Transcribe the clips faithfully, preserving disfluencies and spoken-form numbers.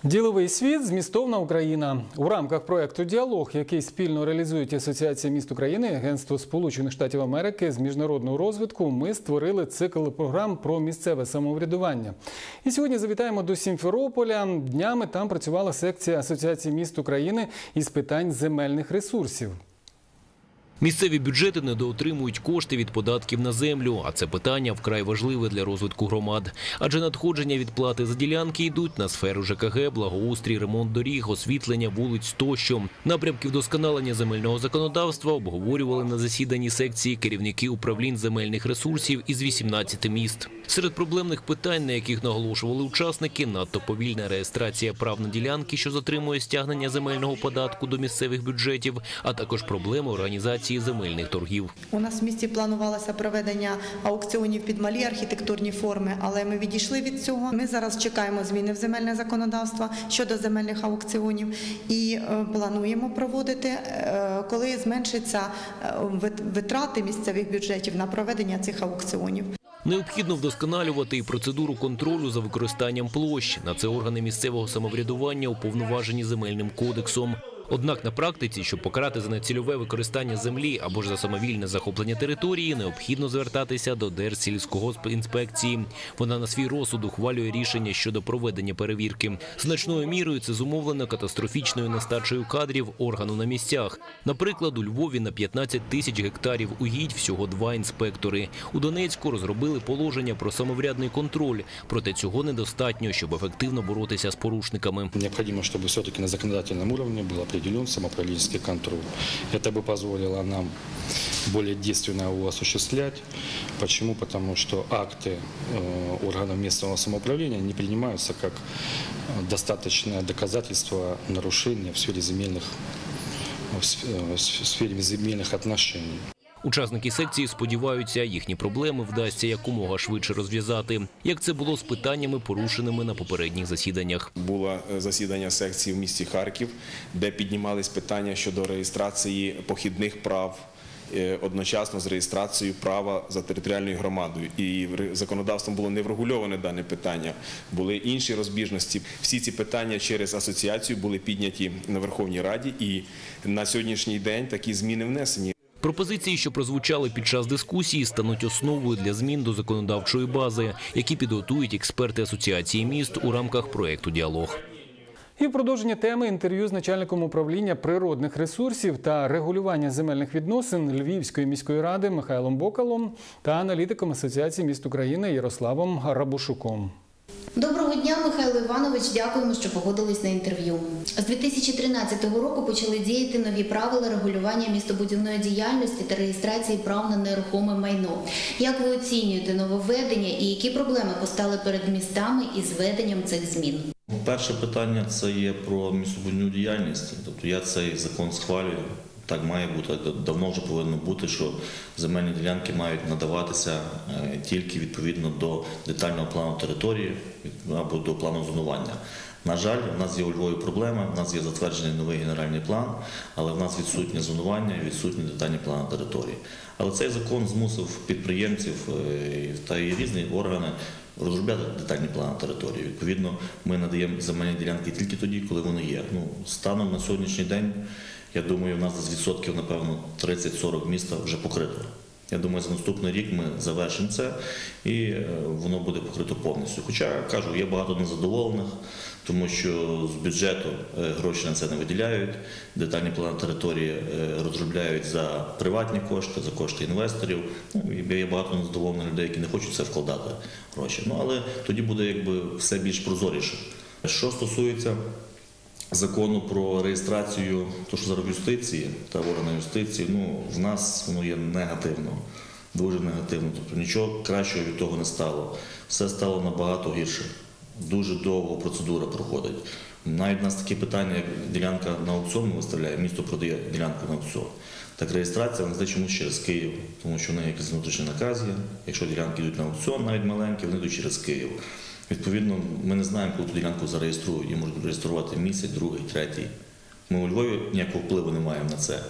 Діловий світ – змістовна Україна. У рамках проєкту «Діалог», який спільно реалізують Асоціація міст України і Агентство Сполучених Штатів Америки з міжнародного розвитку, ми створили цикл програм про місцеве самоврядування. І сьогодні завітаємо до Сімферополя. Днями там працювала секція Асоціації міст України із питань земельних ресурсів. Місцеві бюджети недоотримують кошти від податків на землю, а це питання вкрай важливе для розвитку громад. Адже надходження від плати за ділянки йдуть на сферу ЖКГ, благоустрій, ремонт доріг, освітлення вулиць тощо. Напрямки вдосконалення земельного законодавства обговорювали на засіданні секції керівники управлінь земельних ресурсів із вісімнадцяти міст. Серед проблемних питань, на яких наголошували учасники, надто повільна реєстрація прав на ділянки, що затримує стягнення земельного податку до місцевих бюджетів, а також проблеми організації земельних торгів. У нас в місті планувалося проведення аукціонів під малі архітектурні форми, але ми відійшли від цього. Ми зараз чекаємо зміни в земельне законодавство щодо земельних аукціонів і плануємо проводити, коли зменшаться витрати місцевих бюджетів на проведення цих аукціонів. Необхідно вдосконалювати і процедуру контролю за використанням площ. На це органи місцевого самоврядування уповноважені земельним кодексом. Однак на практиці, щоб покарати за нецільове використання землі або ж за самовільне захоплення території, необхідно звертатися до Держсільськогоспінспекції. Вона на свій розсуд ухвалює рішення щодо проведення перевірки. Значною мірою це зумовлено катастрофічною нестачею кадрів органу на місцях. Наприклад, у Львові на п'ятнадцять тисяч гектарів угідь всього два інспектори. У Донецьку розробили положення про самоврядний контроль. Проте цього недостатньо, щоб ефективно боротися з порушниками. Необхідно, щоб все-таки на законодательному рівні було определен самоуправленческий контроль. Это бы позволило нам более действенно его осуществлять. Почему? Потому что акты органов местного самоуправления не принимаются как достаточное доказательство нарушения в сфере земельных, в сфере земельных отношений. Учасники секції сподіваються, їхні проблеми вдасться якомога швидше розв'язати, як це було з питаннями, порушеними на попередніх засіданнях. Було засідання секції в місті Харків, де піднімались питання щодо реєстрації похідних прав, одночасно з реєстрацією права за територіальною громадою. І законодавством було не врегульоване дане питання, були інші розбіжності. Всі ці питання через асоціацію були підняті на Верховній Раді, і на сьогоднішній день такі зміни внесені. Пропозиції, що прозвучали під час дискусії, стануть основою для змін до законодавчої бази, які підготують експерти Асоціації міст у рамках проєкту «Діалог». І в продовження теми інтерв'ю з начальником управління природних ресурсів та регулювання земельних відносин Львівської міської ради Михайлом Бокалом та аналітиком Асоціації міст України Ярославом Рабушуком. Доброго дня, Михайло Іванович. Дякуємо, що погодились на інтерв'ю. З дві тисячі тринадцятого року почали діяти нові правила регулювання містобудівної діяльності та реєстрації прав на нерухоме майно. Як ви оцінюєте нововведення і які проблеми постали перед містами із введенням цих змін? Перше питання – це є про містобудівну діяльність. Тобто я цей закон схвалюю. Так має бути, давно вже повинно бути, що земельні ділянки мають надаватися тільки відповідно до детального плану території або до плану зонування. На жаль, в нас є у Львові проблема, в нас є затверджений новий генеральний план, але в нас відсутнє зонування і відсутні детальні плани території. Але цей закон змусив підприємців та і різні органи розробляти детальні плани території. Відповідно, ми надаємо земельні ділянки тільки тоді, коли вони є. Ну, станом на сьогоднішній день, я думаю, у нас з відсотків, напевно, тридцять-сорок міста вже покрито. Я думаю, за наступний рік ми завершимо це і воно буде покрито повністю. Хоча, кажу, є багато незадоволених, тому що з бюджету гроші на це не виділяють, детальні плани території розробляють за приватні кошти, за кошти інвесторів. Ну, є багато незадоволених людей, які не хочуть це вкладати гроші. Ну, але тоді буде якби все більш прозоріше. Що стосується закону про реєстрацію, то що зараз в юстиції та органи юстиції, ну, в нас воно є негативно, дуже негативно. Тобто нічого кращого від того не стало. Все стало набагато гірше. Дуже довго процедура проходить. Навіть у нас такі питання, як ділянка на аукціон виставляє, місто продає ділянку на аукціон. Так реєстрація, вона чомусь через Київ, тому що в неї якийсь внутрішній наказ є. Якщо ділянки йдуть на аукціон, навіть маленькі, вони йдуть через Київ. Відповідно, ми не знаємо, коли ту ділянку зареєструють. Її можуть реєструвати місяць, другий, третій. Ми у Львові ніякого впливу не маємо на це.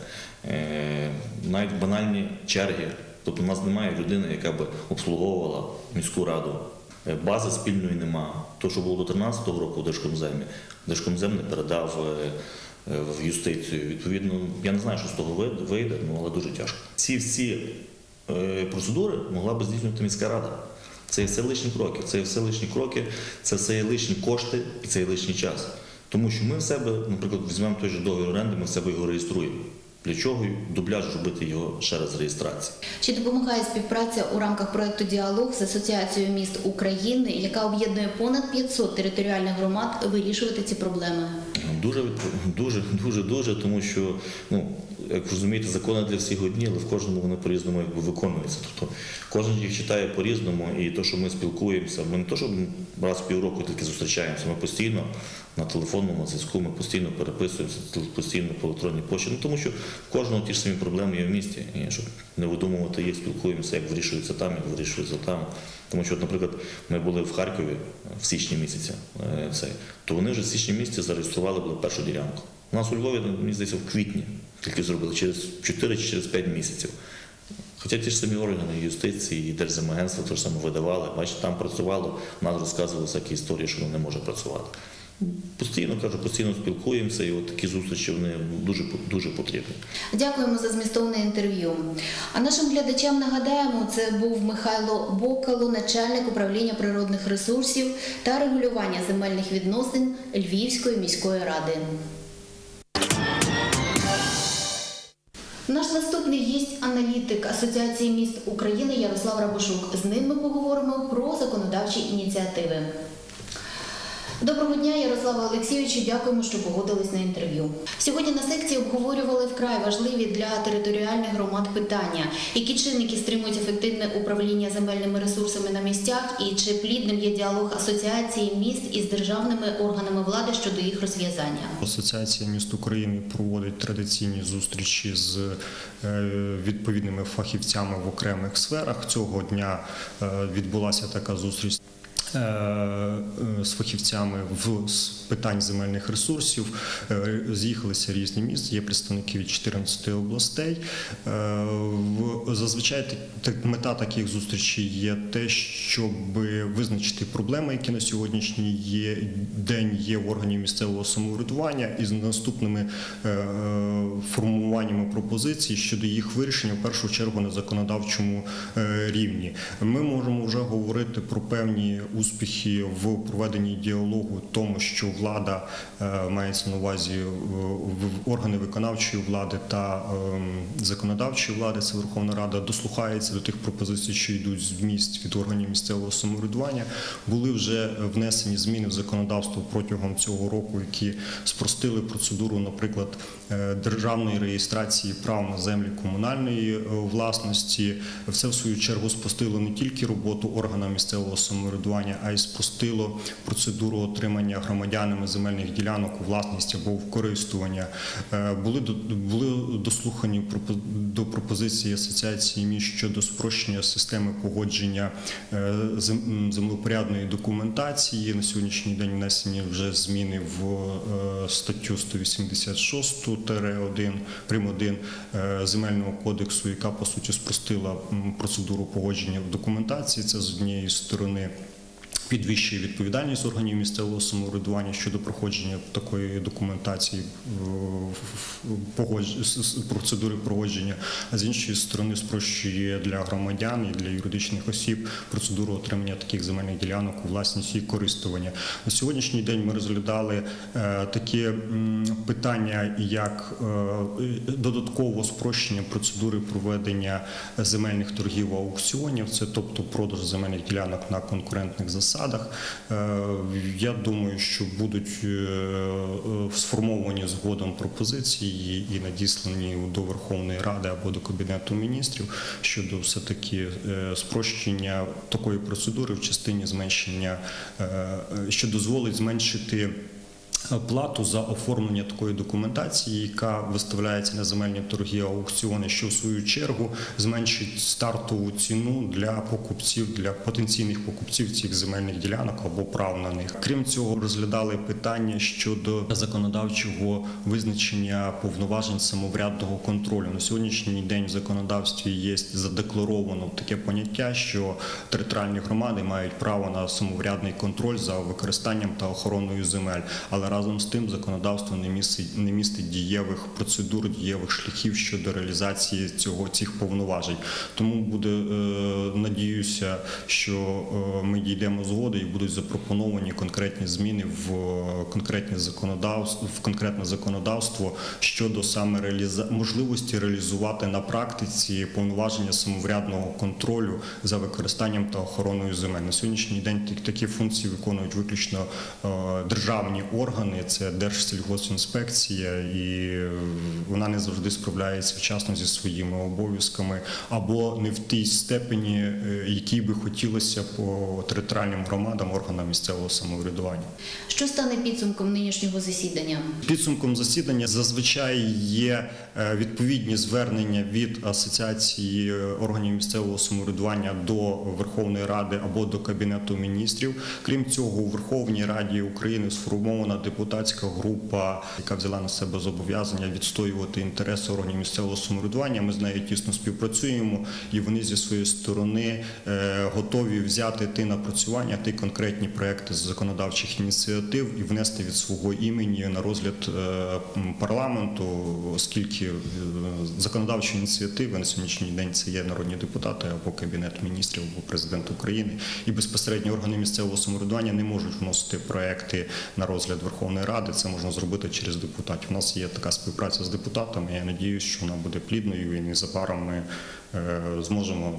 Навіть банальні черги. Тобто у нас немає людини, яка б обслуговувала міську раду Бази спільної нема. То, що було до дві тисячі тринадцятого року в Держкомземі, Держкомзем не передав в юстицію. Відповідно, я не знаю, що з того вийде, але дуже тяжко. Ці всі процедури могла б здійснювати міська рада. Це є все лишні кроки, це є все лишні кроки, це все є лишні кошти і це є лишній час. Тому що ми в себе, наприклад, візьмемо той же договір оренди, ми в себе його реєструємо. Для чого дубляж робити його ще раз реєстрації? Чи допомагає співпраця у рамках проєкту «Діалог» з Асоціацією міст України, яка об'єднує понад п'ятсот територіальних громад, вирішувати ці проблеми? Дуже, дуже, дуже, дуже, тому що, ну, як розумієте, закони для всіх одні, але в кожному вони по-різному якби виконуються. Тобто кожен їх читає по-різному, і то, що ми спілкуємося, ми не то, що раз в півроку тільки зустрічаємося, ми постійно на телефонному зв'язку, ми постійно переписуємося, постійно по електронній пошті. Ну, тому що в кожного ті ж самі проблеми є в місті, і щоб не видумувати їх, спілкуємося, як вирішується там, як вирішується там. Тому що, наприклад, ми були в Харкові в січні місяці, цей, то вони вже в січні місяці зареєстрували були першу ділянку. У нас у Львові, мені здається, в квітні тільки зробили, через чотири чи через п'ять місяців. Хоча ті ж самі органи юстиції і Держземагентства теж саме видавали, бачите, там працювало, нас розказували всякі історії, що воно не може працювати. Постійно, кажу, постійно спілкуємося, і от такі зустрічі, вони дуже, дуже потрібні. Дякуємо за змістовне інтерв'ю. А нашим глядачам нагадаємо, це був Михайло Бокало, начальник управління природних ресурсів та регулювання земельних відносин Львівської міської ради. Наш наступний гість – аналітик Асоціації міст України Ярослав Рабошук. З ним ми поговоримо про законодавчі ініціативи. Доброго дня, Ярославе Олексійовичу, дякуємо, що погодились на інтерв'ю. Сьогодні на секції обговорювали вкрай важливі для територіальних громад питання. Які чинники стримують ефективне управління земельними ресурсами на місцях і чи плідним є діалог Асоціації міст із державними органами влади щодо їх розв'язання? Асоціація міст України проводить традиційні зустрічі з відповідними фахівцями в окремих сферах. Цього дня відбулася така зустріч з фахівцями в питань земельних ресурсів. З'їхалися різні міста, є представники від чотирнадцяти областей. Зазвичай мета таких зустрічей є те, щоб визначити проблеми, які на сьогоднішній є, день є в органів місцевого самоврядування, і з наступними формуваннями пропозицій щодо їх вирішення, в першу чергу на законодавчому рівні. Ми можемо вже говорити про певні успіхи в проведенні діалогу, тому що влада, мається на увазі органи виконавчої влади та законодавчої влади, це Верховна Рада, дослухається до тих пропозицій, що йдуть з міст від органів місцевого самоврядування. Були вже внесені зміни в законодавство протягом цього року, які спростили процедуру, наприклад, державної реєстрації прав на землі комунальної власності. Це, в свою чергу, спростило не тільки роботу органам місцевого самоврядування, а й спростило процедуру отримання громадянами земельних ділянок у власність або в користування. Були, були дослухані до пропозиції Асоціації міст щодо спрощення системи погодження землепорядної документації. На сьогоднішній день внесені вже зміни в статтю сто вісімдесят шість один прим. один Земельного кодексу, яка, по суті, спростила процедуру погодження документації. Це з однієї сторони підвищує відповідальність органів місцевого самоврядування щодо проходження такої документації, процедури погодження, а з іншої сторони спрощує для громадян і для юридичних осіб процедуру отримання таких земельних ділянок у власність і користування. На сьогоднішній день ми розглядали такі питання, як додатково спрощення процедури проведення земельних торгів аукціонів, це тобто продаж земельних ділянок на конкурентних засадах. Я думаю, що будуть сформовані згодом пропозиції і надіслані до Верховної Ради або до Кабінету міністрів щодо все-таки спрощення такої процедури в частині зменшення, що дозволить зменшити плату за оформлення такої документації, яка виставляється на земельні торги, аукціони, що в свою чергу зменшить стартову ціну для покупців, для потенційних покупців цих земельних ділянок або прав на них. Крім цього, розглядали питання щодо законодавчого визначення повноважень самоврядного контролю. На сьогоднішній день в законодавстві є задекларовано таке поняття, що територіальні громади мають право на самоврядний контроль за використанням та охороною земель. Але разом з тим законодавство не містить, не містить дієвих процедур, дієвих шляхів щодо реалізації цього, цих повноважень. Тому буде, е, надіюся, що е, ми дійдемо згоди і будуть запропоновані конкретні зміни в конкретне законодавство, в конкретне законодавство щодо саме реаліза... можливості реалізувати на практиці повноваження самоврядного контролю за використанням та охороною земель. На сьогоднішній день такі функції виконують виключно е, державні органи. Це Держсільгоспінспекція, і вона не завжди справляється вчасно зі своїми обов'язками або не в тій степені, якій би хотілося по територіальним громадам, органам місцевого самоврядування. Що стане підсумком нинішнього засідання? Підсумком засідання зазвичай є відповідні звернення від Асоціації органів місцевого самоврядування до Верховної Ради або до Кабінету міністрів. Крім цього, у Верховній Раді України сформована депутатська група, яка взяла на себе зобов'язання відстоювати інтереси органів місцевого самоврядування. Ми з нею тісно співпрацюємо, і вони зі своєї сторони готові взяти ті напрацювання, ті конкретні проекти з законодавчих ініціатив і внести від свого імені на розгляд парламенту, оскільки законодавчі ініціативи на сьогоднішній день це є народні депутати або Кабінет міністрів, або Президент України, і безпосередньо органи місцевого самоврядування не можуть вносити проекти на розгляд Верховної Ради, це можна зробити через депутатів. У нас є така співпраця з депутатами, я сподіваюся, що вона буде плідною і незабаром ми зможемо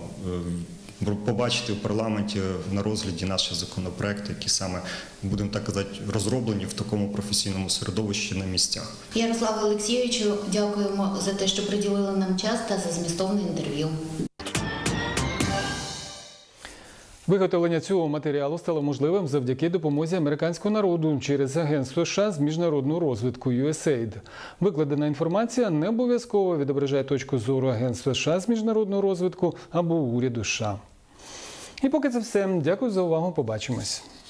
побачити в парламенті на розгляді наші законопроекти, які саме, будемо так казати, розроблені в такому професійному середовищі на місцях. Ярославу Олексійовичу, дякуємо за те, що приділили нам час та за змістовне інтерв'ю. Виготовлення цього матеріалу стало можливим завдяки допомозі американського народу через Агентство США з міжнародного розвитку ю ес ей ай ді. Викладена інформація не обов'язково відображає точку зору Агентства США з міжнародного розвитку або уряду США. І поки це все. Дякую за увагу. Побачимось.